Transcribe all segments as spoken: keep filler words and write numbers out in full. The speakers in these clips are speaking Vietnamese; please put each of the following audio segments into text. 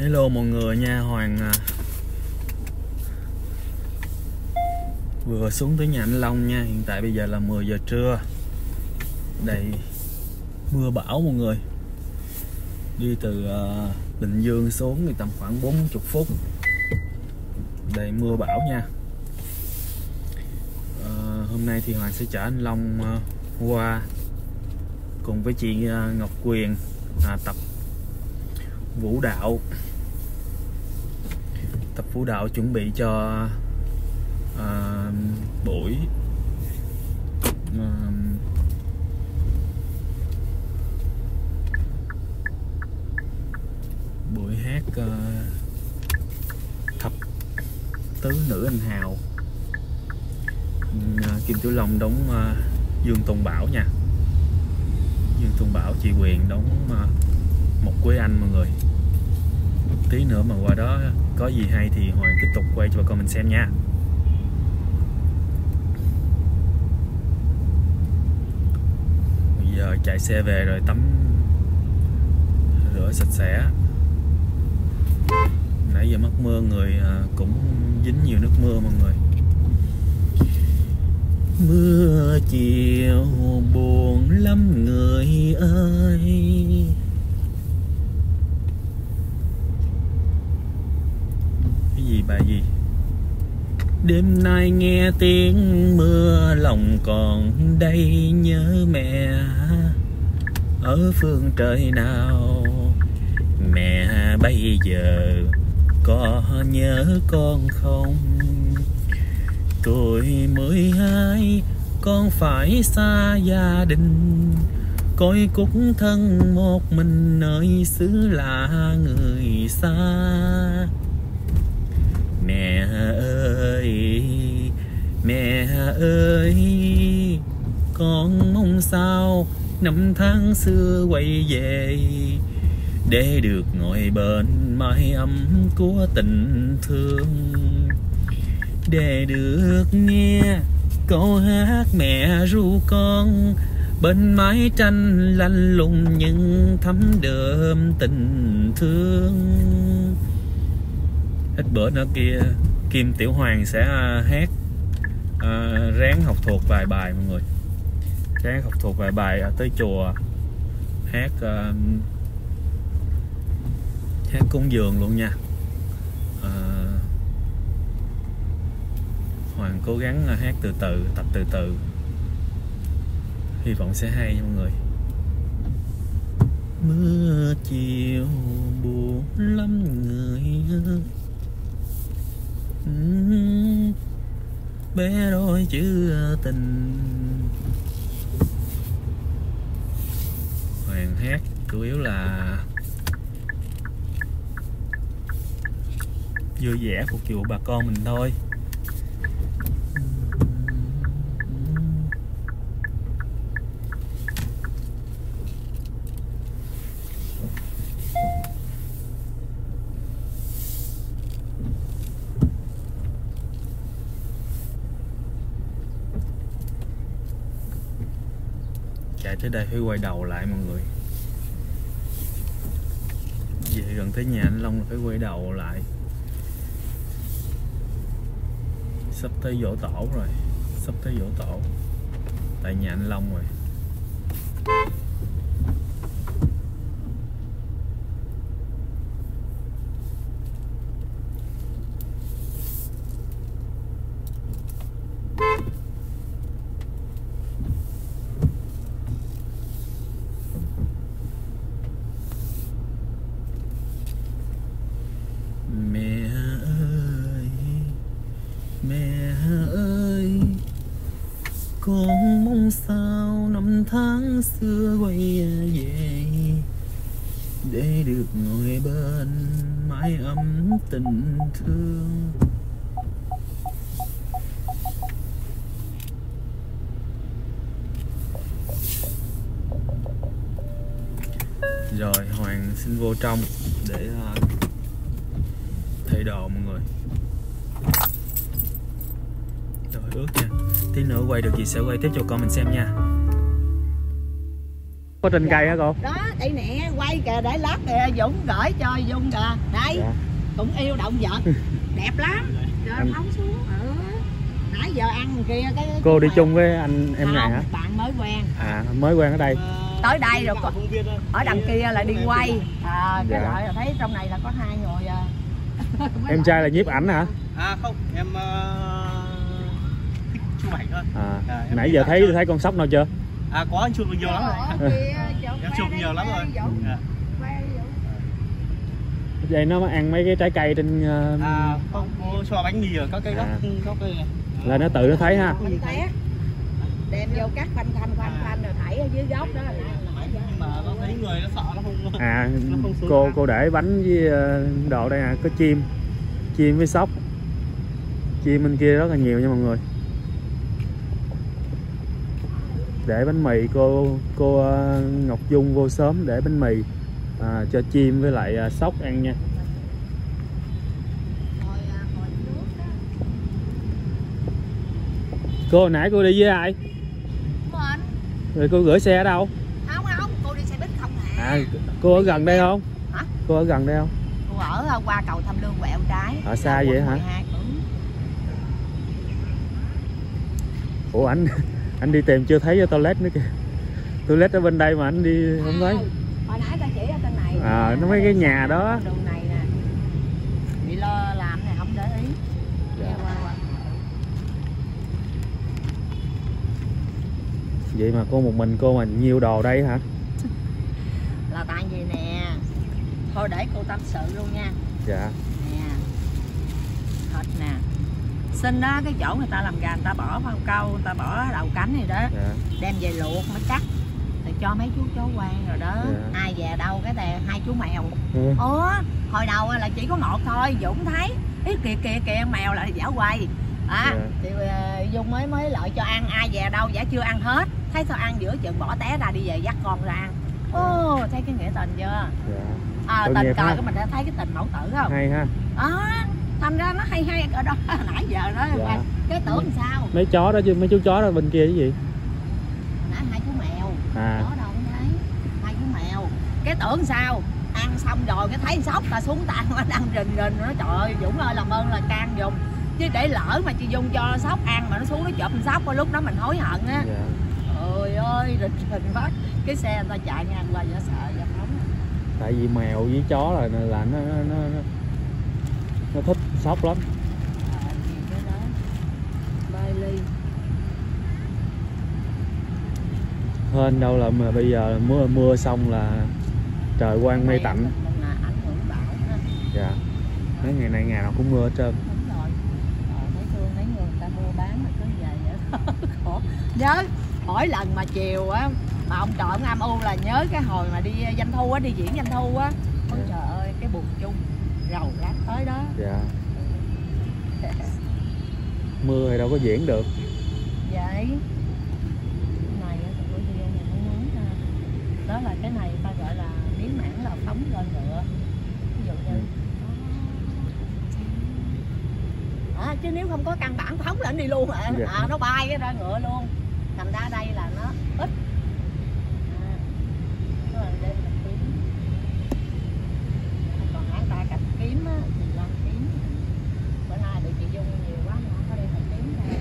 Hello mọi người nha, Hoàng à, vừa xuống tới nhà anh Long nha. Hiện tại bây giờ là mười giờ trưa. Đây mưa bão mọi người. Đi từ uh, Bình Dương xuống thì tầm khoảng bốn mươi phút. Đây mưa bão nha. uh, Hôm nay thì Hoàng sẽ chở anh Long uh, qua cùng với chị uh, Ngọc Quyền à, tập vũ đạo tập vũ đạo chuẩn bị cho à, buổi à, buổi hát à, thập tứ nữ anh hào. à, Kim Tiểu Long đóng à, Dương Tôn Bảo nha. Dương Tôn Bảo, chị Quyền đóng à, Một Quế Anh mọi người. Tí nữa mà qua đó có gì hay thì Hoàng tiếp tục quay cho bà con mình xem nha. Bây giờ chạy xe về rồi tắm rửa sạch sẽ. Nãy giờ mắc mưa, người cũng dính nhiều nước mưa mọi người. Mưa chiều buồn lắm người ơi. Gì bà gì? Đêm nay nghe tiếng mưa lòng còn đây nhớ mẹ ở phương trời nào. Mẹ bây giờ có nhớ con không? Tuổi mười hai con phải xa gia đình, cõi cúc thân một mình nơi xứ lạ người xa. Mẹ ơi, mẹ ơi, con mong sao năm tháng xưa quay về, để được ngồi bên mái ấm của tình thương, để được nghe câu hát mẹ ru con bên mái tranh lạnh lùng nhưng thấm đượm tình thương. Ít bữa nữa kia Kim Tiểu Hoàng sẽ hát à, ráng học thuộc vài bài mọi người. Ráng học thuộc vài bài tới chùa hát à, hát cúng dường luôn nha. à, Hoàng cố gắng hát từ từ, tập từ từ, hy vọng sẽ hay nha mọi người. Mưa chiều buồn lắm người ơi. Uhm, bé đôi chữ tình. Hoàng hát chủ yếu là vui vẻ phục vụ bà con mình thôi. Chạy tới đây phải quay đầu lại mọi người. Về gần tới nhà anh Long là phải quay đầu lại. Sắp tới giỗ tổ rồi. Sắp tới giỗ tổ tại nhà anh Long rồi. Con mong sao năm tháng xưa quay về, để được ngồi bên mái ấm tình thương. Rồi Hoàng xin vô trong để uh, thay đồ mọi người. Rồi ướt nha. Tí nữa quay được gì sẽ quay tiếp cho con mình xem nha. có trên dạ. cây hả cô? Đó, đây nè, quay kìa để lát kìa, Dũng gửi cho Dung kìa. Đây, dạ. Cũng yêu động vật, đẹp lắm. Rồi anh... phóng xuống. Ừ. Nãy giờ ăn kia cái cô đi chung với anh em này hả? Bạn mới quen. À, mới quen ở đây. Tới đây rồi có... ở đằng kia là đi quay. À, cái dạ. Loại là thấy trong này là có hai người à. Em trai là nhiếp ảnh hả? À không, em uh, thích chụp ảnh thôi. À, à nãy giờ thấy thấy con sóc nào chưa? À có, anh chụp nhiều lắm rồi. Em chụp nhiều lắm rồi. À. Vậy nó ăn mấy cái trái cây trên uh... à không, cô cho bánh mì ở các cây gốc à. Gốc cây này. Là nó tự nó thấy ha. Đem vô cắt phanh phanh phanh phanh rồi thảy ở dưới gốc đó. Nhưng mà nó thấy người nó sợ nó không. À, nó không cô ra. Cô để bánh với đồ đây nè, có chim, chim với sóc, chim bên kia rất là nhiều nha mọi người. Để bánh mì cô cô Ngọc Dung vô sớm để bánh mì à, cho chim với lại sóc ăn nha. Cô hồi nãy cô đi với ai? Mình. Rồi cô gửi xe ở đâu? Không không, cô đi xe buýt không hả? À, cô ở gần đây không? Hả? Cô ở gần đây không? Cô ở qua cầu Tham Lương quẹo trái. Ở xa vậy hả? Ừ. Ủa anh anh đi tìm chưa thấy cái toilet nữa kìa. Toilet ở bên đây mà anh đi không thấy. Hồi nãy ta chỉ ở trên này. À, nó mấy cái nhà đó. Đường này nè. Bị lo làm này không để ý. Dạ. Vậy mà cô một mình cô mà nhiều đồ đây hả? Là tại vì nè. Thôi để cô tâm sự luôn nha. Dạ. Nè. Thịt nè. Xin đó, cái chỗ người ta làm gà người ta bỏ vào câu, người ta bỏ đầu cánh này đó. Dạ. Đem về luộc mới cắt. Rồi cho mấy chú chó quan rồi đó. Dạ. Ai về đâu cái tè hai chú mèo. Ừ. Ủa, hồi đầu là chỉ có một thôi, Dũng thấy. Ý kìa kìa kìa mèo là giả quay. À, dạ. Thì uh, Dung mới mới lợi cho ăn, ai về đâu giả chưa ăn hết. Thấy sao ăn giữa chừng bỏ té ra đi về dắt con ra ăn. Ô, oh, thấy cái nghĩa tình chưa? Dạ. À, tình cờ cái mình đã thấy cái tình mẫu tử không? Hay ha. Đó, thành ra nó hay hay ở đó nãy giờ đó. Dạ. Cái tưởng sao? Mấy chó đó chứ, mấy chú chó đó bên kia cái gì? Nãy hai chú mèo. À. Đó đâu không thấy. Hai chú mèo. Cái tưởng sao? Ăn xong rồi cái thấy sóc ta xuống ta nó đang rình rình nó trời ơi Dũng ơi làm ơn là can dùng. Chứ để lỡ mà chị Dung cho sóc ăn mà nó xuống nó chộp sóc có lúc đó mình hối hận á. Dạ. Ôi ơi rình rình phát cái xe người ta chạy ngang qua nó sợ vậy không. Tại vì mèo với chó là là nó nó nó, nó thích sóc lắm. À, gì cái đó. Bailey. Hên đâu là mà bây giờ mưa mưa xong là trời quang mây tạnh. Ảnh hưởng bão ha. Dạ. Mấy ngày này ngày nào cũng mưa hết trơn. Đúng rồi. Ờ, thấy thương thấy người ta mua bán mà cứ vậy vậy đó. Khổ. Nhớ mỗi lần mà chiều á mà ông trời ông âm u là nhớ cái hồi mà đi doanh thu á, đi diễn doanh thu á. Ôi dạ. Trời ơi cái buồn chung rầu rác tới đó. Dạ. Mưa thì đâu có diễn được. Vậy này thì buổi chiều này không nói ra. Đó là cái này ta gọi là miếng mảng là phóng lên ngựa. Ví dụ như à, chứ nếu không có căn bản phóng lên đi luôn à, dạ. À nó bay cái ra ngựa luôn. Thành ra đây là nó ít. À, nó là đây là kiếm. Còn hãng ta cạch kiếm á thì lên kiếm. Bữa nay bị chị Dung nhiều quá mà có đây phải kiếm ra.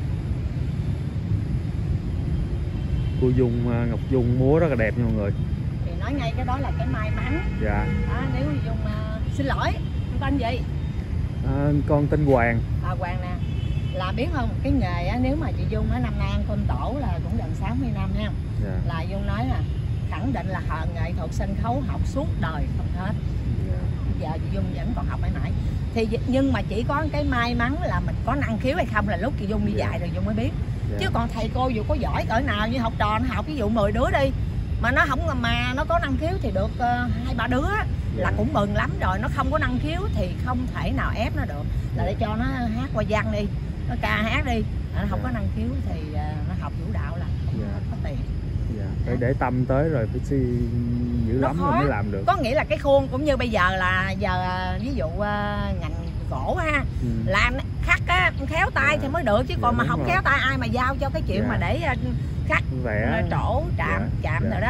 Cô Dung, Ngọc Dung múa rất là đẹp nha mọi người. Thì nói ngay cái đó là cái may mắn. Dạ. À, nếu Dung uh, xin lỗi, tên gì? À, con tên Hoàng. À Hoàng nè. Là biết không, cái nghề á, nếu mà chị Dung ở năm nay ăn cơm tổ là cũng gần sáu mươi năm ha. Dạ. Là Dung nói là khẳng định là họ nghệ thuật sân khấu học suốt đời không hết. Dạ. Giờ chị Dung vẫn còn học mãi mãi. Thì nhưng mà chỉ có cái may mắn là mình có năng khiếu hay không là lúc chị Dung đi dạ. Dạy rồi Dung mới biết. Dạ. Chứ còn thầy cô dù có giỏi cỡ nào như học trò nó học ví dụ mười đứa đi mà nó không mà nó có năng khiếu thì được hai uh, ba đứa dạ. Là cũng mừng lắm rồi, nó không có năng khiếu thì không thể nào ép nó được. Là để cho nó hát qua văn đi, nó ca hát đi, nó không dạ. Có năng khiếu thì uh, nó học vũ đạo là không dạ. Có tiền. Dạ. Phải để tâm tới rồi phải si dữ lắm rồi mới làm được. Có nghĩa là cái khuôn cũng như bây giờ là giờ ví dụ uh, ngành gỗ ha, ừ. Làm khắc á, khéo tay dạ. Thì mới được chứ còn dạ, mà không rồi. Khéo tay ai mà giao cho cái chuyện dạ. Mà để uh, khắc vẽ trổ chạm dạ. Chạm dạ. Rồi đó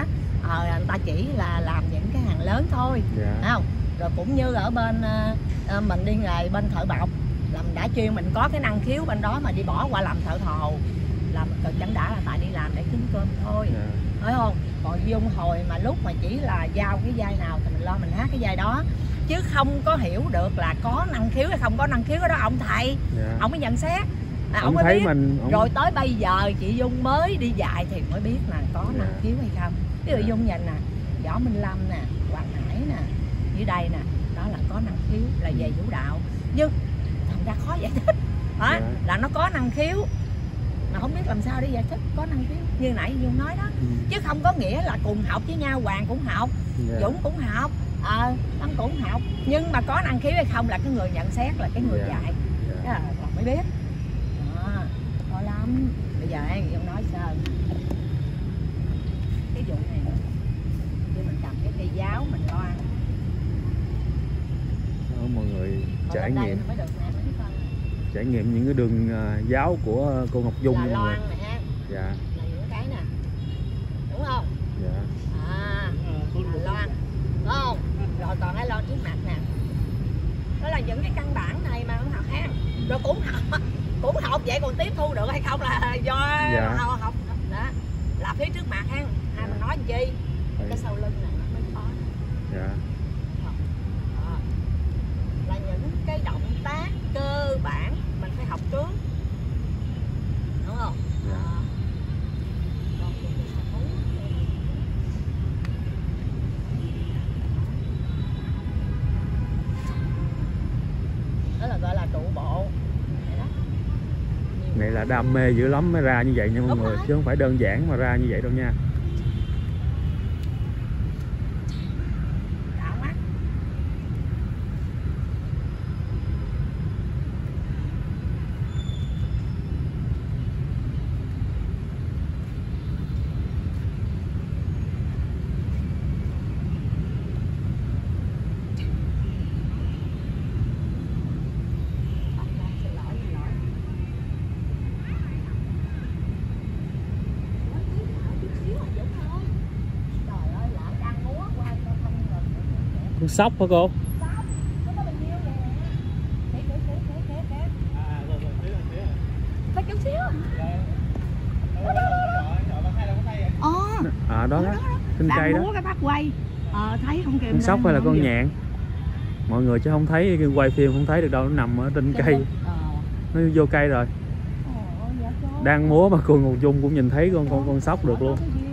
ờ, người ta chỉ là làm những cái hàng lớn thôi. Dạ. Không? Rồi cũng như ở bên uh, mình đi nghề bên thợ bọc, là mình đã chuyên mình có cái năng khiếu bên đó mà đi bỏ qua làm thợ thồ, làm cực chẳng đã là tại đi làm để kiếm cơm thôi. Dạ. Thấy không? Còn Dung hồi mà lúc mà chỉ là giao cái vai nào thì mình lo mình hát cái vai đó, chứ không có hiểu được là có năng khiếu hay không có năng khiếu đó ông thầy. Dạ. Ông mới nhận xét. À, ông, ông mới thấy biết. Mình ông... rồi tới bây giờ chị Dung mới đi dạy thì mới biết là có dạ. năng khiếu hay không. Ví dụ dạ. Dung nhìn nè, Võ Minh Lâm nè, Hoàng Hải nè, dưới đây nè, đó là có năng khiếu là về vũ đạo, nhưng thành ra khó giải thích. Đó, dạ. là nó có năng khiếu mà không biết làm sao để giải thích có năng khiếu như nãy Dung nói đó. Ừ. Chứ không có nghĩa là cùng học với nhau. Hoàng cũng học, dạ. Dũng cũng học, ờ, Tâm cũng học, nhưng mà có năng khiếu hay không là cái người nhận xét, là cái người dạ. dạy. Dạ. Đó là mới biết. Đó, khó lắm. Bây giờ em Dung nói sao cái vụ này nữa. Khi mình cầm cái cây giáo mình loan đó, mọi người trải nghiệm trải nghiệm những cái đường uh, giáo của cô Ngọc Dung. Là loan nè ha. Dạ. Là những cái nè, đúng không? Dạ. À, là loan, đúng không? Rồi còn cái loan trước mặt nè, đó là những cái căn bản này mà không học ha. Rồi cũng học, cũng học vậy, còn tiếp thu được hay không là do dạ. học, học đó. Là phía trước mặt ha, hai mình nói gì? Cái Đấy. sau lưng này nó mới khó. Dạ. Đó. Là những cái động tác cơ bản mình phải học trước, đúng không? Dạ. Đó là gọi là trụ bộ. Này là đam mê dữ lắm mới ra như vậy nha mọi Đúng người rồi. Chứ không phải đơn giản mà ra như vậy đâu nha. Con sóc hả cô? Có chút xíu. Ờ. À đó đó. Trên cây đó. Cái bác quay. Ờ thấy không kìa. Con sóc hay là con nhạn? Mọi người chứ không thấy, quay phim không thấy được đâu, nó nằm ở trên cây. Nó vô cây rồi. Đang múa mà cô Ngọc Dung cũng nhìn thấy con con con sóc được luôn.